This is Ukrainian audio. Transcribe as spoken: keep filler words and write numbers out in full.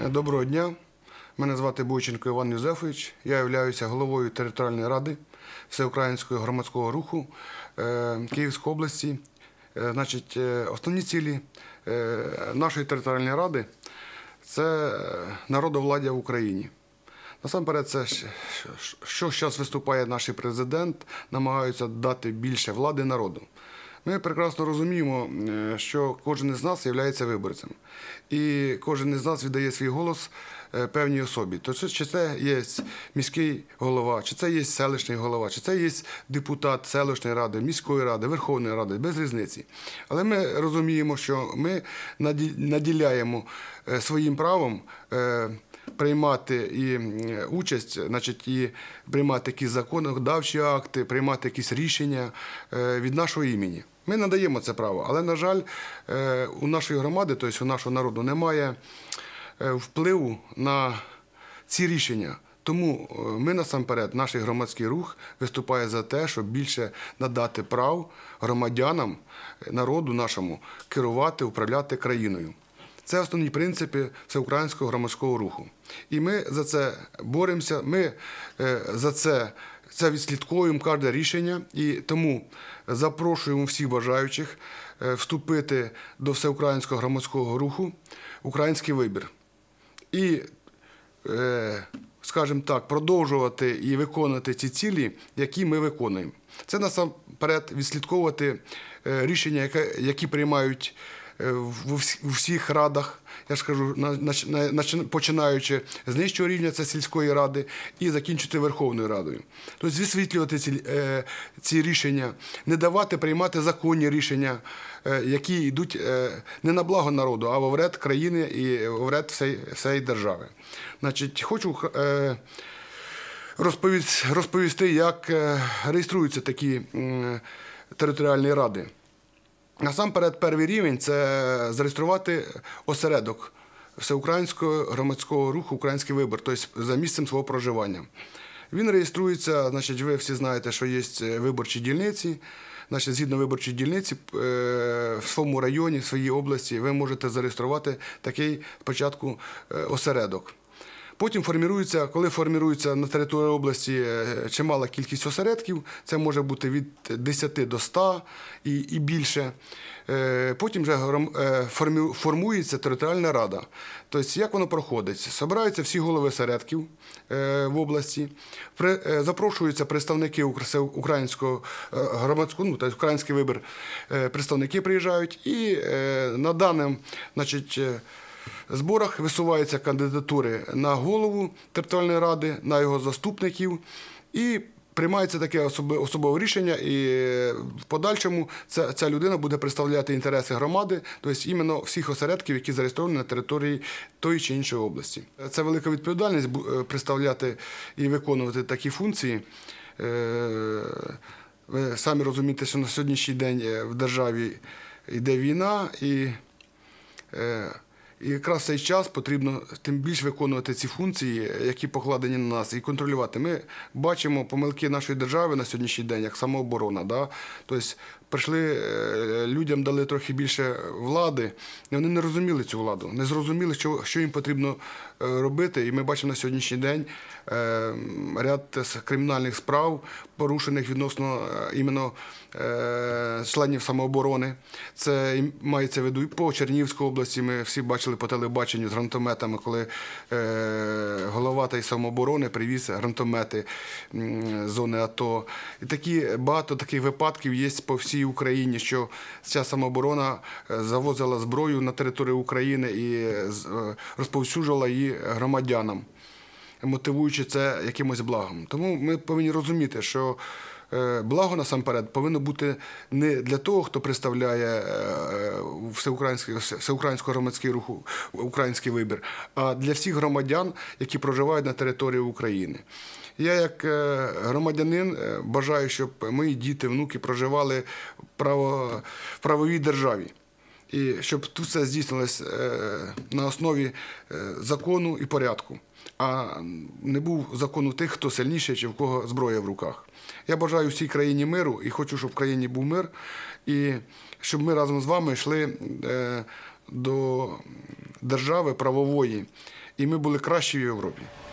Доброго дня. Мене звати Бойченко Іван Юзефович. Я являюся головою територіальної ради Всеукраїнського громадського руху Київської області. Значить, основні цілі нашої територіальної ради – це народовладдя в Україні. Насамперед, це що зараз виступає наш президент, намагаються дати більше влади народу. Ми прекрасно розуміємо, що кожен із нас є виборцем. І кожен із нас віддає свій голос певній особі. То чи це є міський голова, чи це є селищний голова, чи це є депутат селищної ради, міської ради, Верховної Ради, без різниці. Але ми розуміємо, що ми наділяємо своїм правом приймати і участь, значить, і приймати якісь законодавчі акти, приймати якісь рішення від нашого імені. Ми надаємо це право, але, на жаль, у нашої громади, тобто у нашого народу, немає впливу на ці рішення. Тому ми, насамперед, наш громадський рух виступає за те, щоб більше надати прав громадянам, народу нашому, керувати, управляти країною. Це основні принципи Всеукраїнського громадського руху. І ми за це боремося, ми за це, це відслідковуємо кожне рішення. І тому запрошуємо всіх бажаючих вступити до Всеукраїнського громадського руху «Український вибір». І, скажімо так, продовжувати і виконувати ці цілі, які ми виконуємо. Це насамперед відслідковувати рішення, які приймають у всіх радах, я ж кажу, починаючи з нижчого рівня, це сільської ради, і закінчити Верховною Радою. Тобто висвітлювати ці, ці рішення, не давати приймати законні рішення, які йдуть не на благо народу, а во вред країни і во вред всієї, всієї держави. Значить, хочу розповісти, як реєструються такі територіальні ради. Насамперед, перший рівень – це зареєструвати осередок Всеукраїнського громадського руху «Український вибір», тобто за місцем свого проживання. Він реєструється, значить, ви всі знаєте, що є виборчі дільниці. Значить, згідно виборчої дільниці, в своєму районі, в своїй області ви можете зареєструвати такий спочатку осередок. Потім формірується, коли формірується на території області чимала кількість осередків, це може бути від десяти до ста і, і більше. Потім вже формується територіальна рада. Тобто, як воно проходить? Собираються всі голови осередків в області, запрошуються представники українського громадського, ну, тобто український вибір, представники приїжджають і на даному, значить, зборах висуваються кандидатури на голову територіальної ради, на його заступників, і приймається таке особове рішення, і в подальшому ця, ця людина буде представляти інтереси громади, тобто іменно всіх осередків, які зареєстровані на території тої чи іншої області. Це велика відповідальність представляти і виконувати такі функції. Ви самі розумієте, що на сьогоднішній день в державі йде війна, і І якраз в цей час потрібно тим більше виконувати ці функції, які покладені на нас, і контролювати. Ми бачимо помилки нашої держави на сьогоднішній день, як самооборона. Да? Тобто прийшли, людям дали трохи більше влади, і вони не розуміли цю владу, не зрозуміли, що, що їм потрібно робити. І ми бачимо на сьогоднішній день ряд кримінальних справ, порушених відносно іменно членів самооборони. Це мається в виду і по Чернігівській області. Ми всі бачили по телебаченню з гранатометами, коли голова та й самооборони привіз гранатомети з зони АТО. І такі, багато таких випадків є по всій Україні, що ця самооборона завозила зброю на територію України і розповсюджувала її громадянам, мотивуючи це якимось благом. Тому ми повинні розуміти, що благо, насамперед, повинно бути не для того, хто представляє Всеукраїнський, Всеукраїнський громадський рух «Український вибір», а для всіх громадян, які проживають на території України. Я, як громадянин, бажаю, щоб мої діти, внуки проживали в правовій державі. І щоб тут все здійснилось на основі закону і порядку, а не був закон у тих, хто сильніший чи в кого зброя в руках. Я бажаю всій країні миру і хочу, щоб в країні був мир, і щоб ми разом з вами йшли до держави правової і ми були кращі в Європі.